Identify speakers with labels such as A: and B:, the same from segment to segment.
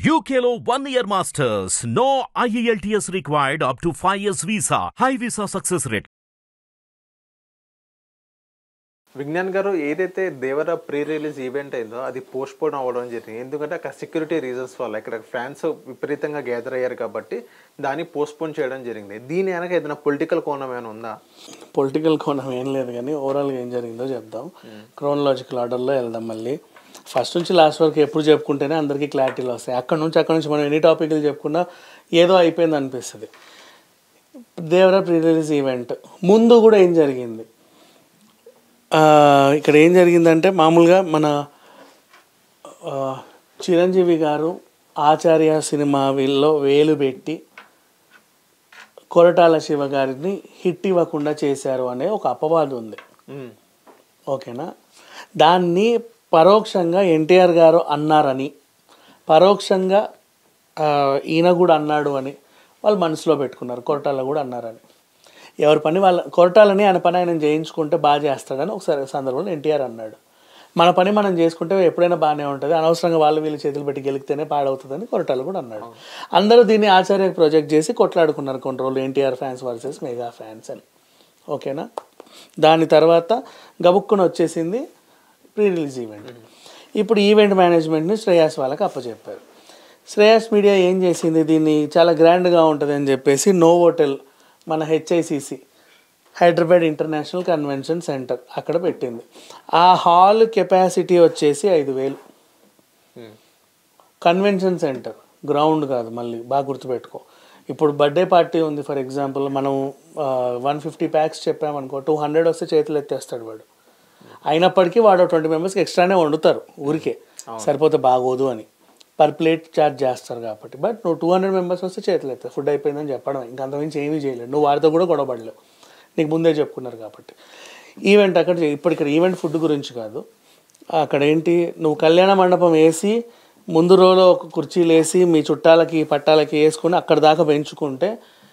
A: UKLO 1 year masters. No IELTS required up to 5 years visa. High visa success rate.
B: Vignan గారు ఏదైతే దేవర pre release event అయిందో అది post phone అవ్వడం జరిగింది. ఎందుకంటే అక్కడ సెక్యూరిటీ రీజన్స్ వల్ల ఇక్కడ ఫ్యాన్స్ విపరీతంగా గ్యాదర్ అయ్యారు కాబట్టి దాన్ని పోస్ట్ పోన్ చేయడం జరిగింది. దీని వెనక ఏదైనా పొలిటికల్ కోణం ఏమైనా ఉందా?
C: పొలిటికల్ కోణం ఏం లేదు, కానీ ఓవరాల్గా ఏం జరిగిందో చెప్దాం. క్రోనలాజికల్ ఆర్డర్లో వెళ్దాం. మళ్ళీ ఫస్ట్ నుంచి లాస్ట్ వరకు ఎప్పుడు చెప్పుకుంటేనే అందరికీ క్లారిటీలు వస్తాయి. అక్కడ నుంచి మనం ఎన్ని టాపిక్లు చెప్పుకున్నా ఏదో అయిపోయింది అనిపిస్తుంది. దేవర ప్రీ రిలీజ్ ఈవెంట్ ముందు కూడా ఏం జరిగింది, ఇక్కడ ఏం జరిగిందంటే మామూలుగా మన చిరంజీవి గారు ఆచార్య సినిమాలో వేలు పెట్టి కొరటాల శివ గారిని హిట్ ఇవ్వకుండా చేశారు అనే ఒక అపవాదం ఉంది. ఓకేనా, దాన్ని పరోక్షంగా ఎన్టీఆర్ గారు అన్నారని, పరోక్షంగా ఈయన కూడా అన్నాడు అని వాళ్ళు మనసులో పెట్టుకున్నారు. కొరటాల కూడా అన్నారని. ఎవరి పని వాళ్ళ, కొరటాలని ఆయన పని ఆయన చేయించుకుంటే బాగా చేస్తాడని ఒకసారి సందర్భంలో ఎన్టీఆర్ అన్నాడు. మన పని మనం చేసుకుంటే ఎప్పుడైనా బాగానే ఉంటుంది, అనవసరంగా వాళ్ళు వీళ్ళు చేతులు పెట్టి గెలికితేనే పాడవుతుందని కొరటాల కూడా అన్నాడు. అందరూ దీన్ని ఆచార్య ప్రాజెక్ట్ చేసి కొట్లాడుకున్నారు కొన్ని రోజులు, NTR fans versus mega fans అని. ఓకేనా, దాని తర్వాత గబుక్కుని వచ్చేసింది ప్రీ రిలీజ్ ఈవెంట్. ఇప్పుడు ఈవెంట్ మేనేజ్మెంట్ని శ్రేయాస్ వాళ్ళకి అప్పచెప్పారు. శ్రేయాస్ మీడియా ఏం చేసింది, దీన్ని చాలా గ్రాండ్గా ఉంటుంది అని చెప్పేసి నోవోటెల్ మన HICC Hyderabad international convention centre అక్కడ పెట్టింది. ఆ హాల్ కెపాసిటీ వచ్చేసి 5,000. కన్వెన్షన్ సెంటర్, గ్రౌండ్ కాదు. మళ్ళీ బాగా గుర్తుపెట్టుకో. ఇప్పుడు బర్త్డే పార్టీ ఉంది ఫర్ ఎగ్జాంపుల్, మనం 150 ప్యాక్స్ చెప్పామనుకో, 200 వస్తే చేతులు ఎత్తేస్తాడు వాడు. అయినప్పటికీ వాడు 20 మెంబర్స్కి ఎక్స్ట్రానే వండుతారు ఊరికే, సరిపోతే బాగోదు అని. పర్ ప్లేట్ ఛార్జ్ చేస్తారు కాబట్టి. బట్ నువ్వు 200 మెంబర్స్ వస్తే చేతులు ఎత్తావు, ఫుడ్ అయిపోయిందని చెప్పడం, ఇంకా అంతమించి ఏమీ చేయలేవు. నువ్వు వారితో కూడా గొడవపడలేవు, నీకు ముందే చెప్పుకున్నారు కాబట్టి. ఈవెంట్ అక్కడ ఇప్పుడు ఇక్కడ ఈవెంట్ ఫుడ్ గురించి కాదు. అక్కడ ఏంటి, నువ్వు కళ్యాణ మండపం వేసి ముందు రోజులో ఒక కుర్చీలు వేసి మీ చుట్టాలకి పట్టాలకి వేసుకుని అక్కడ దాకా పెంచుకుంటే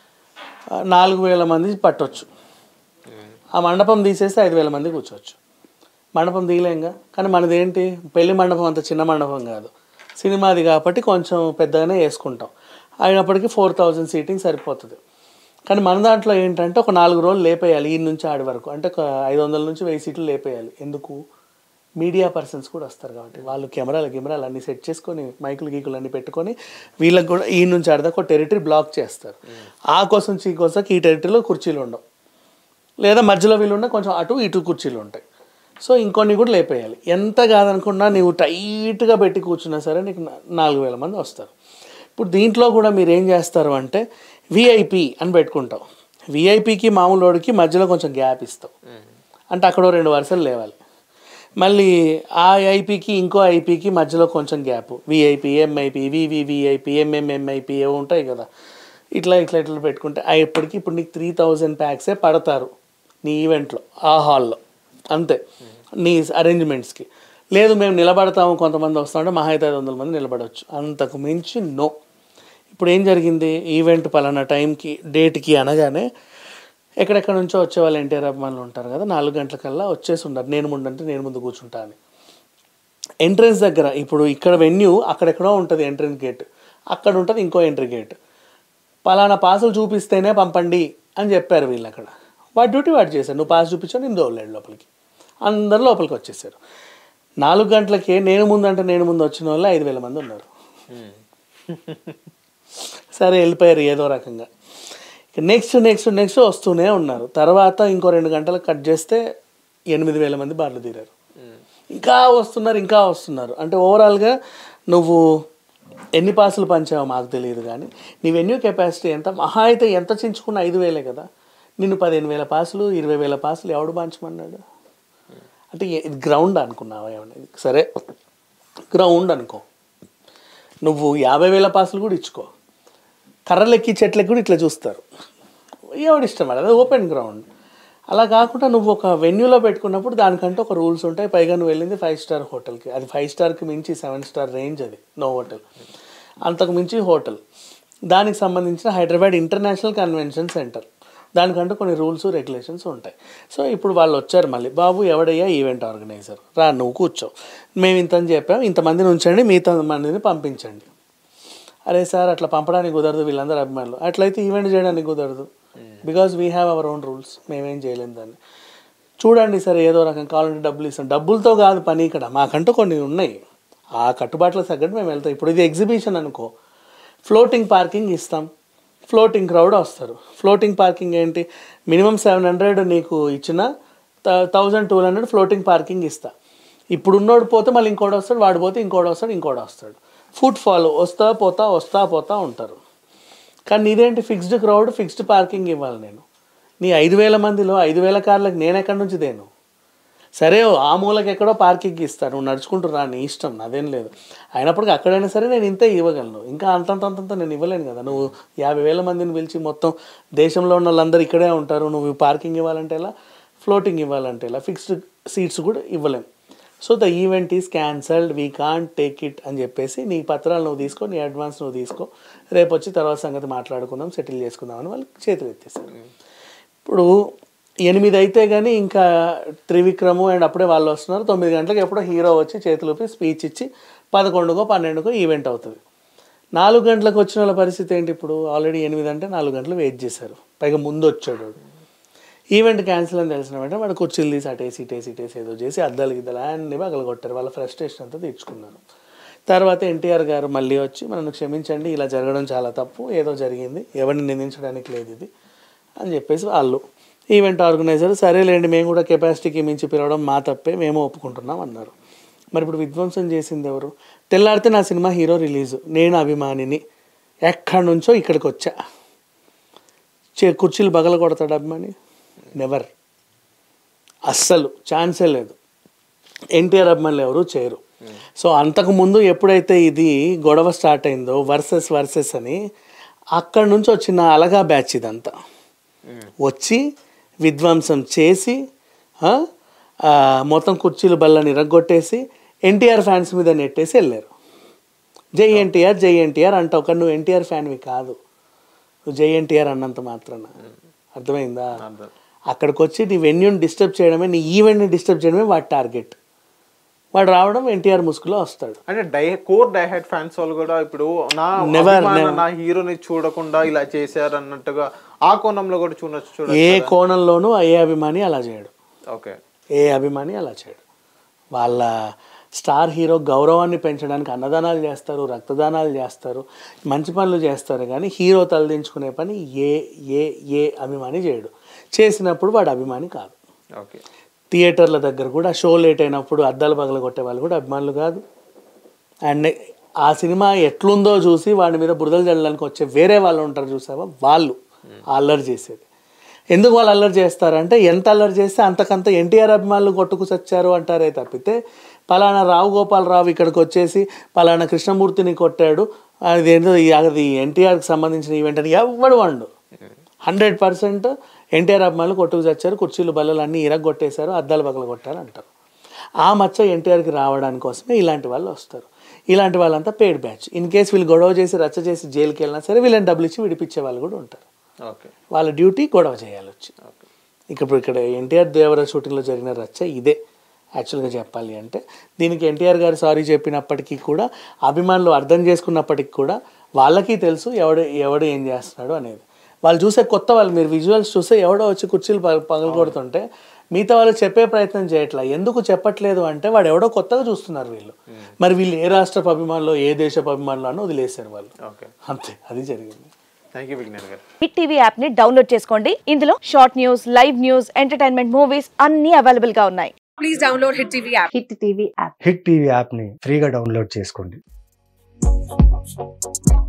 C: 4,000 మంది పట్టవచ్చు. ఆ మండపం తీసేస్తే 5,000 మంది కూర్చోవచ్చు. మండపం తీయలేంగా. కానీ మనది ఏంటి, పెళ్లి మండపం అంత చిన్న మండపం కాదు, సినిమాది కాబట్టి కొంచెం పెద్దగానే వేసుకుంటాం. అయినప్పటికీ 4,000 సీటింగ్ సరిపోతుంది. కానీ మన దాంట్లో ఏంటంటే ఒక 4 రోజులు లేపేయాలి, ఈ నుంచి ఆడి వరకు. అంటే 500 నుంచి 1000 సీట్లు లేపేయాలి. ఎందుకు, మీడియా పర్సన్స్ కూడా వస్తారు కాబట్టి వాళ్ళు కెమెరాలు అన్నీ సెట్ చేసుకొని మైకులు గీకులు అన్నీ పెట్టుకొని వీళ్ళకి కూడా ఈ నుంచి ఆడదాకా ఒక టెరిటరీ బ్లాక్ చేస్తారు. ఆ కోసం ఈ టెరిటరీలో కుర్చీలు ఉండవు, లేదా మధ్యలో వీళ్ళు ఉన్న కొంచెం అటు ఇటు కుర్చీలు ఉంటాయి. సో ఇంకొన్ని కూడా లేపేయాలి. ఎంత కాదనుకున్నా నీవు టైట్గా పెట్టి కూర్చున్నా సరే నీకు 4,000 మంది వస్తారు. ఇప్పుడు దీంట్లో కూడా మీరు ఏం చేస్తారు అంటే VIP అని పెట్టుకుంటావు. VIPకి మామూలు వాడికి మధ్యలో కొంచెం గ్యాప్ ఇస్తావు, అంటే అక్కడ 2 వరుసలు లేవాలి. మళ్ళీ ఆ ఐపీకి ఇంకో ఐపీకి మధ్యలో కొంచెం gap, VIP, MIP, VVVIP, MMMIP ఏవో ఉంటాయి కదా. ఇట్లా పెట్టుకుంటే ఇప్పటికి ఇప్పుడు నీకు 3,000 ప్యాక్సే పడతారు నీ ఈవెంట్లో, ఆ హాల్లో. అంతే నీ అరేంజ్మెంట్స్కి. లేదు మేము నిలబడతాము, కొంతమంది వస్తామంటే మహా అయితే 500 మంది నిలబడవచ్చు, అంతకు మించి నో. ఇప్పుడు ఏం జరిగింది, ఈవెంట్ పలానా టైంకి డేట్కి అనగానే ఎక్కడెక్కడ నుంచో వచ్చేవాళ్ళు ఎన్టీఆర్ అభిమానులు ఉంటారు కదా, 4 గంటలకల్లా వచ్చేసి ఉన్నారు. నేను ముందు కూర్చుంటా అని. ఎంట్రన్స్ దగ్గర ఇప్పుడు ఇక్కడ వెన్యూ అక్కడెక్కడో ఉంటుంది ఎంట్రన్స్ గేట్, అక్కడ ఉంటుంది ఇంకో ఎంట్రీ గేట్. పలానా పాసులు చూపిస్తేనే పంపండి అని చెప్పారు వీళ్ళు. అక్కడ వాడి డ్యూటీ వాడు చేశారు. నువ్వు పాస్ చూపించావు, నేను దోలేడు లోపలికి. అందరు లోపలికి వచ్చేసారు. 4 గంటలకే నేను ముందు వచ్చిన వాళ్ళు 5,000 మంది ఉన్నారు. సరే వెళ్ళిపోయారు ఏదో రకంగా. నెక్స్ట్ వస్తూనే ఉన్నారు. తర్వాత ఇంకో 2 గంటలకు కట్ చేస్తే 8,000 మంది బార్లు తీరారు. ఇంకా వస్తున్నారు. అంటే ఓవరాల్గా నువ్వు ఎన్ని పాసులు పంచావో మాకు తెలియదు, కానీ నీ వెన్యూ కెపాసిటీ ఎంత, మహా అయితే ఎంత చించుకున్న 5,000 కదా. నిన్ను 15,000 పాసులు 20,000 పాసులు ఎవడు పంచమన్నాడు? అంటే ఇది గ్రౌండ్ అనుకున్నావా ఏమన్నా? సరే గ్రౌండ్ అనుకో, నువ్వు 50,000 పాసులు కూడా ఇచ్చుకో, కర్రలెక్కి చెట్లకి కూడా ఇట్లా చూస్తారు, ఎవడు ఇష్టం అది ఓపెన్ గ్రౌండ్. అలా కాకుండా నువ్వు ఒక వెన్యూలో పెట్టుకున్నప్పుడు దానికంటే ఒక రూల్స్ ఉంటాయి. పైగా నువ్వు వెళ్ళింది 5 స్టార్ హోటల్కి, అది 5 స్టార్కి మించి 7 స్టార్ రేంజ్, అది నోవోటెల్, అంతకు మించి హోటల్. దానికి సంబంధించిన హైదరాబాద్ ఇంటర్నేషనల్ కన్వెన్షన్ సెంటర్, దానికంటూ కొన్ని రూల్స్ రెగ్యులేషన్స్ ఉంటాయి. సో ఇప్పుడు వాళ్ళు వచ్చారు మళ్ళీ, బాబు ఎవడయ్యా ఈవెంట్ ఆర్గనైజర్, రా నువ్వు కూర్చో, మేము ఇంతని చెప్పాము, ఇంతమందిని ఉంచండి, మిగతా మందిని పంపించండి. అరే సార్ అట్లా పంపడానికి కుదరదు, వీళ్ళందరూ అభిమానులు, అట్లయితే ఈవెంట్ చేయడానికి కుదరదు. Because we have our own rules, మేమేం చేయలేము దాన్ని. చూడండి సార్ ఏదో రకం కావాలంటే డబ్బులు ఇస్తాం, డబ్బులతో కాదు పని ఇక్కడ, మాకంటూ కొన్ని ఉన్నాయి, ఆ కట్టుబాట్ల తగ్గట్టు మేము వెళ్తాం. ఇప్పుడు ఇది ఎగ్జిబిషన్ అనుకో, ఫ్లోటింగ్ పార్కింగ్ ఇస్తాం, ఫ్లోటింగ్ క్రౌడ్ వస్తారు. ఫ్లోటింగ్ పార్కింగ్ ఏంటి, మినిమం 700 నీకు ఇచ్చిన 1200 ఫ్లోటింగ్ పార్కింగ్ ఇస్తా. ఇప్పుడు ఉన్నోడు పోతే మళ్ళీ ఇంకోటి వస్తాడు, వాడు పోతే ఇంకోటి వస్తాడు. ఫుట్ ఫాలో వస్తా పోతా ఉంటారు. కానీ ఇదేంటి ఫిక్స్డ్ క్రౌడ్, ఫిక్స్డ్ పార్కింగ్ ఇవ్వాలి నేను. నీ 5000 మందిలో 5000 కార్లకు నేను ఎక్కడి నుంచి దేను? సరే ఆ మూలకి ఎక్కడో పార్కింగ్ ఇస్తాను, నువ్వు నడుచుకుంటూ రా, నీ ఇష్టం, నాదేం లేదు. అయినప్పటికీ అక్కడైనా సరే నేను ఇంతే ఇవ్వగలను, ఇంకా అంతంత నేను ఇవ్వలేను కదా. నువ్వు 50,000 మందిని పిలిచి మొత్తం దేశంలో ఉన్న వాళ్ళందరూ ఇక్కడే ఉంటారు, నువ్వు పార్కింగ్ ఇవ్వాలంటే ఎలా, ఫ్లోటింగ్ ఇవ్వాలంటే ఎలా, ఫిక్స్డ్ సీట్స్ కూడా ఇవ్వలేము. So the event is cancelled, we can't take it అని చెప్పేసి నీ పత్రాలు నువ్వు తీసుకో, నీ అడ్వాన్స్ నువ్వు తీసుకో, రేపు వచ్చి తర్వాత సంగతి మాట్లాడుకుందాం, సెటిల్ చేసుకుందాం అని వాళ్ళు చేతులు ఎత్తేసారు. ఇప్పుడు 8 అయితే కానీ ఇంకా త్రివిక్రము అండ్ అప్పుడే వాళ్ళు వస్తున్నారు. 9 గంటలకు ఎప్పుడో హీరో వచ్చి చేతులపై స్పీచ్ ఇచ్చి 11కో 12కో ఈవెంట్ అవుతుంది. 4 గంటలకు వచ్చిన వాళ్ళ పరిస్థితి ఏంటి? ఇప్పుడు ఆల్రెడీ 8 అంటే 4 గంటలు వెయిట్ చేశారు, పైగా ముందు వచ్చాడు. ఈవెంట్ క్యాన్సిల్ అని తెలిసిన వెంటనే వాడు కుర్చీలు తీసి అటేసి ఏదో చేసి అద్దాలు గిద్దలు అన్నీ పగలగొట్టారు. వాళ్ళ ఫ్రస్ట్రేషన్ అంతా తీర్చుకున్నారు. తర్వాత ఎన్టీఆర్ గారు మళ్ళీ వచ్చి మనల్ని క్షమించండి, ఇలా జరగడం చాలా తప్పు, ఏదో జరిగింది, ఎవరిని నిందించడానికి లేదు ఇది అని చెప్పేసి వాళ్ళు ఈవెంట్ ఆర్గనైజర్ సరేలేండి మేము కూడా కెపాసిటీకి మించి పిలవడం మా తప్పే, మేము ఒప్పుకుంటున్నాం అన్నారు. మరి ఇప్పుడు విధ్వంసం చేసింది ఎవరు? తెల్లారితే నా సినిమా హీరో రిలీజు, నేను అభిమానిని, ఎక్కడి నుంచో ఇక్కడికి వచ్చా, కుర్చీలు బగల కొడతాడు అభిమాని? నెవర్, అస్సలు ఛాన్సే లేదు. ఎన్టీఆర్ అభిమానులు ఎవరు చేయరు. సో అంతకుముందు ఎప్పుడైతే ఇది గొడవ స్టార్ట్ అయిందో వర్సెస్ అని, అక్కడి నుంచి వచ్చిన అలగా బ్యాచ్ ఇదంతా వచ్చి విధ్వంసం చేసి మొత్తం కుర్చీలు బల్లని ఇరగొట్టేసి ఎన్టీఆర్ ఫ్యాన్స్ మీద నెట్టేసి వెళ్ళారు. జై ఎన్టీఆర్ అంటావు, కానీ నువ్వు ఎన్టీఆర్ ఫ్యాన్వి కాదు, నువ్వు జై ఎన్టీఆర్ అన్నంత మాత్రాన. అర్థమైందా? అక్కడికి వచ్చి నీ వెన్యూని డిస్టర్బ్ చేయడమే, నీ ఈవెంట్ని డిస్టర్బ్ చేయడమే వాడి టార్గెట్. వాడు రావడం ఎన్టీఆర్ ముసుగులో వస్తాడు.
B: అంటే డై హెడ్ ఫ్యాన్స్ వాళ్ళు కూడా ఇప్పుడు నా హీరోని చూడకుండా ఇలా చేశారు అన్నట్టుగా ఆ కోణంలో కూడా చూడొచ్చు.
C: ఏ కోణంలోనూ ఏ అభిమాని అలా చేయడు.
B: ఓకే,
C: ఏ అభిమాని అలా చేయడు. వాళ్ళ స్టార్ హీరో గౌరవాన్ని పెంచడానికి అన్నదానాలు చేస్తారు, రక్తదానాలు చేస్తారు, మంచి పనులు చేస్తారు, కానీ హీరో తలదించుకునే పని ఏ అభిమాని చేయడు. చేసినప్పుడు వాడు అభిమాని కాదు.
B: ఓకే,
C: థియేటర్ల దగ్గర కూడా షో లేట్ అయినప్పుడు అద్దాలు పగల కొట్టే వాళ్ళు కూడా అభిమానులు కాదు. అండ్ ఆ సినిమా ఎట్లుందో చూసి వాడి మీద బురదలు చల్లడానికి వచ్చే వేరే వాళ్ళు ఉంటారు చూసావా, వాళ్ళు అల్లరి చేసేది. ఎందుకు వాళ్ళు అల్లరి చేస్తారంటే, ఎంత అల్లరి చేస్తే అంతకంత ఎన్టీఆర్ అభిమానులు కొట్టుకు చచ్చారు అంటారే తప్పితే, పలానా రావు గోపాలరావు ఇక్కడికి వచ్చేసి పలానా కృష్ణమూర్తిని కొట్టాడు, అది ఎన్టీఆర్కి సంబంధించిన ఈవెంట్ అని ఎవడు వండు. 100% ఎన్టీఆర్ అభిమానులు కొట్టుకు చచ్చారు, కుర్చీలు బల్లలు అన్నీ ఇరగొట్టేశారు, అద్దాలు పగల కొట్టారు అంటారు. ఆ మచ్చ ఎన్టీఆర్కి రావడానికి కోసమే ఇలాంటి వాళ్ళు వస్తారు. ఇలాంటి వాళ్ళంతా పెయిడ్ బ్యాచ్. ఇన్ కేసు వీళ్ళు గొడవ చేసి రచ్చ చేసి జైలుకి వెళ్ళినా సరే వీళ్ళని డబ్బులు ఇచ్చి విడిపించే వాళ్ళు కూడా ఉంటారు. వాళ్ళ డ్యూటీ గొడవ చేయాలి వచ్చి. ఇప్పుడు ఇక్కడ ఎన్టీఆర్ దేవర షూటింగ్లో జరిగిన రచ్చ ఇదే యాక్చువల్గా చెప్పాలి అంటే. దీనికి ఎన్టీఆర్ గారు సారీ చెప్పినప్పటికీ కూడా, అభిమానులు అర్థం చేసుకున్నప్పటికీ కూడా వాళ్ళకి తెలుసు ఎవడు ఏం చేస్తున్నాడు అనేది. వాళ్ళు చూసే కొత్త వాళ్ళు, మీరు విజువల్స్ చూస్తే ఎవడో వచ్చి కుర్చీలు పగలగొడుతుంటే మిగతా వాళ్ళు చెప్పే ప్రయత్నం చేయట్లా. ఎందుకు చెప్పట్లేదు అంటే వాడు ఎవడో కొత్తగా చూస్తున్నారు వీళ్ళు. మరి వీళ్ళు ఏ రాష్ట్రపు అభిమానులు ఏ దేశపు అభిమానులు అని వదిలేశారు వాళ్ళు. అంతే, అది జరిగింది.
D: హిట్ టీవీ యాప్ ని డౌన్లోడ్ చేసుకోండి. ఇందులో short news, live news, entertainment movies అన్ని అవైలబుల్ గా ఉన్నాయి. Please download hit TV app. Hit TV app ని ఫ్రీగా డౌన్లోడ్ చేసుకోండి.